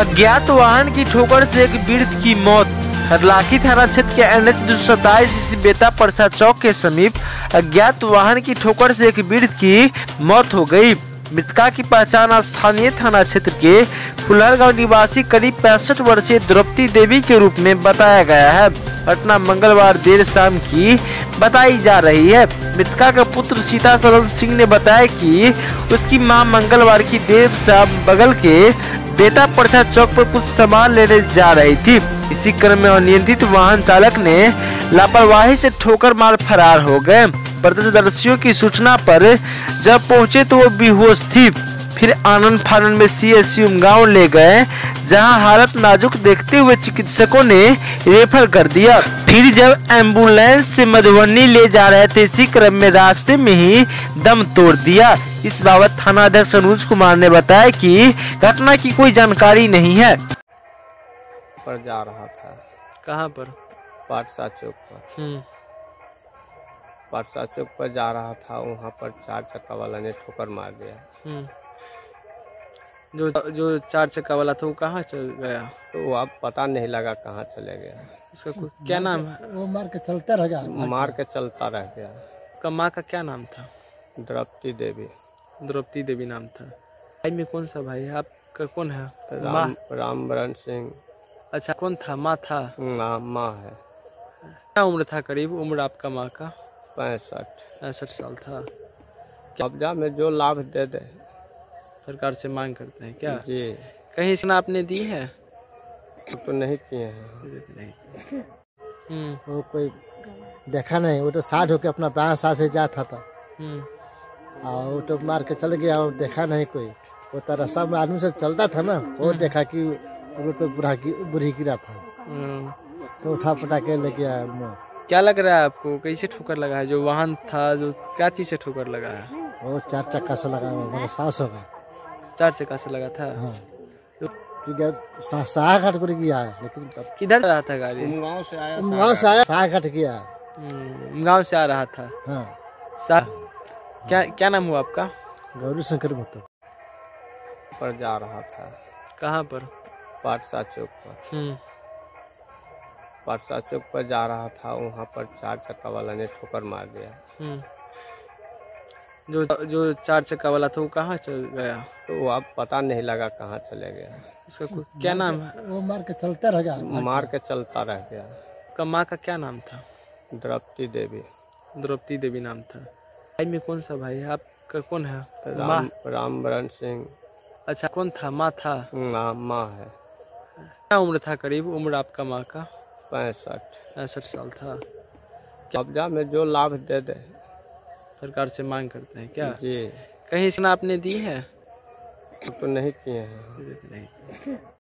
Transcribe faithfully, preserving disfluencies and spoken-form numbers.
अज्ञात वाहन की ठोकर से एक वृद्ध की मौत। हरलाखी थाना क्षेत्र के एन एच दो सौ सत्ताईस बेता परसा चौक के समीप अज्ञात वाहन की ठोकर से एक वृद्ध की मौत हो गई। मृतका की पहचान स्थानीय थाना क्षेत्र के फुलहर गांव निवासी करीब पैंसठ वर्षीय द्रौपदी देवी के रूप में बताया गया है। घटना मंगलवार देर शाम की बताई जा रही है। मृतका का पुत्र सीता सरन सिंह ने बताया कि उसकी मां मंगलवार की देर शाम बगल के बेता परसा चौक पर कुछ सामान लेने जा रही थी। इसी क्रम में अनियंत्रित वाहन चालक ने लापरवाही से ठोकर मार फरार हो गए। प्रत्यक्षदर्शियों की सूचना पर जब पहुंचे तो वो बेहोश थी। फिर आनंद फानन में सी एस यू गाँव ले गए, जहां हालत नाजुक देखते हुए चिकित्सकों ने रेफर कर दिया। फिर जब एम्बुलेंस से मधुबनी ले जा रहे थे, इसी क्रम में रास्ते में ही दम तोड़ दिया। इस बाबत थाना अध्यक्ष अनुज कुमार ने बताया कि घटना की कोई जानकारी नहीं है। पर जा रहा था। कहाँ पर? परसा चौक पर। परसा चौक पर जा रहा था, वहाँ पर चार चक्का वाला ने ठोकर मार दिया। जो जो चार चक्का वाला था वो कहाँ चल गया? तो वो अब पता नहीं लगा कहाँ चले गया। इसका क्या नाम है? वो मार के चलता रह गया। मार के चलता रह गया। का माँ का क्या नाम था? द्रौपदी देवी। द्रौपदी देवी नाम था। भाई में कौन सा भाई है आपका? कौन है? राम रामवरण सिंह। अच्छा, कौन था? माँ था? माँ माँ है। क्या उम्र था करीब उम्र आपका माँ का? पैंसठ पैंसठ साल था। कब्जा में जो लाभ दे दे सरकार से मांग करते हैं क्या? जी। कहीं सूचना आपने दी है? तो नहीं किए हैं। वो कोई देखा नहीं, वो तो साठ होके अपना बारह साल से जाता था और वो तो मार के चल गया। और देखा नहीं कोई, वो तो रास्ता में आदमी से चलता था ना, वो देखा कि रोड पे बुढ़ा बुढ़ी गिरा था तो उठा पटा के लेके आया। क्या लग रहा है आपको, कैसे ठोकर लगा है? जो वाहन था, जो क्या चीज से ठोकर लगा है? वो चार चक्का से लगा हुआ, सास होगा। चार चक्का से लगा था? हाँ। साहा घाट पर गया है, लेकिन किधर रहा था गाड़ी? गाँव से आया। गाँव से आया, साहा घाट गया। गाँव से आ रहा था। हाँ। सा... क्या क्या नाम हुआ आपका? गौरी शंकर गुप्ता। पर जा रहा था। कहाँ पर? परसा चौक पर। परसा चौक पर जा रहा था, वहाँ पर चार चक्का वाला ने ठोकर मार दिया। जो जो चार चक्का वाला था वो कहाँ चल गया? तो वो अब पता नहीं लगा कहाँ चले गया। इसका क्या नाम है? वो मार के चलता रह गया। मार के चलता रह गया। का माँ का क्या नाम था? द्रौपदी देवी। द्रौपदी देवी नाम था। भाई में कौन सा भाई है आपका? कौन है? राम रामवरण सिंह। अच्छा, कौन था? माँ था? माँ माँ है। क्या उम्र था करीब उम्र आपका माँ का? पैंसठ पैंसठ साल था। कब्जा में जो लाभ दे दे सरकार से मांग करते हैं क्या? जी। कहीं सूचना आपने दी है? तो नहीं किए हैं।